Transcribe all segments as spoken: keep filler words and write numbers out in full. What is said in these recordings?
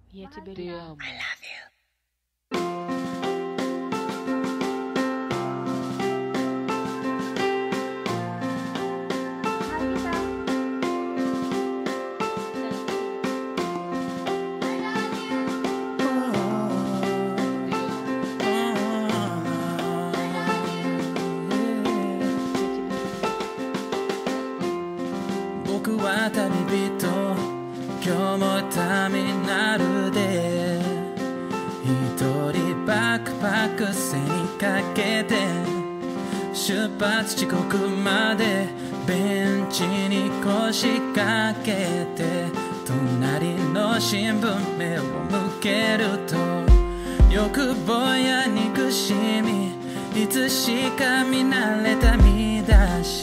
Io ti Ti bellissimo. amo. 僕は旅人、今日もターミナルで一人バックパック背にかけて出発遅刻までベンチに腰掛けて隣の新聞目を向けると欲望や憎しみいつしか見慣れた見出し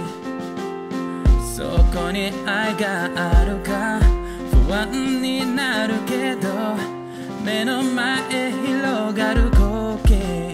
そこに愛があるか不安になるけど目の前広がる光景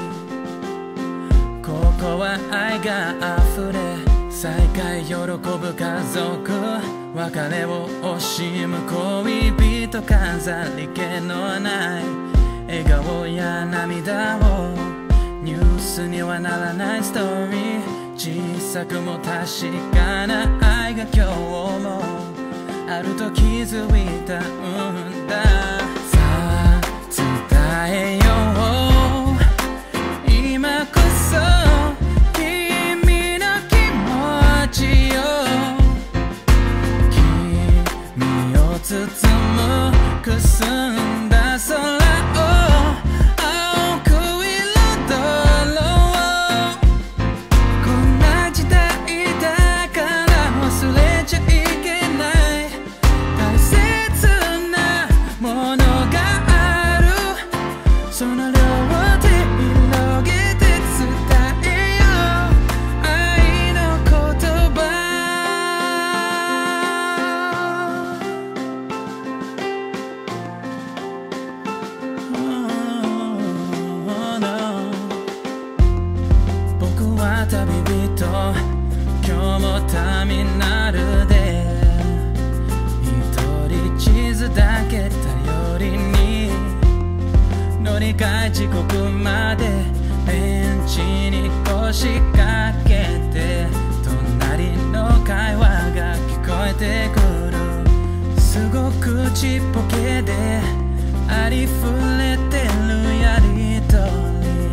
ここは愛が溢れ再会喜ぶ家族別れを惜しむ恋人飾り気のない笑顔や涙をニュースにはならないストーリー小さくも確かな愛が今日もあると気づいたんださあ伝えよう今こそ君の気持ちを君を包むくすんだ空を青く彩ろうこんな時代だから忘れちゃいけない大切なものがあるその両手広げて伝えよう愛の言葉僕は旅人今日もターミナルで一人地図だけ頼りに乗り換え時刻までベンチに腰掛けて隣の会話が聞こえてくるすごくちっぽけでありふれてるやりとり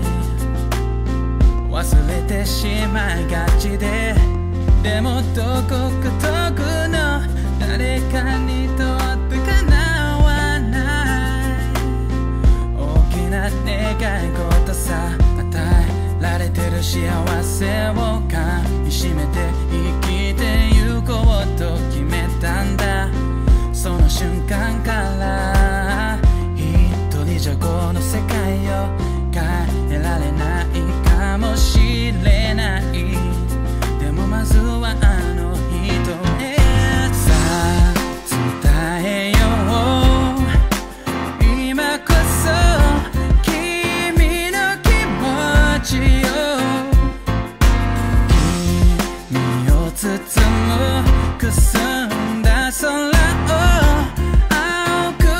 忘れてしまいがちででもどこか遠くの誰かにとって叶わない大きな願い事さ与えられてる幸せをかみしめて生きてゆこうと決めたんだその瞬間から一人じゃこの世界を変えられないかもしれないでもまずはあの人へさあ伝えよう今こそ君の気持ちを君を包むくすんだ空を青く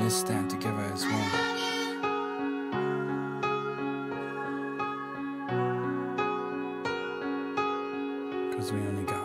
Let's stand together as one. Cause we only got